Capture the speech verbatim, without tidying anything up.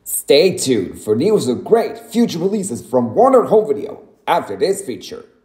Stay tuned for news of great future releases from Warner Home Video after this feature.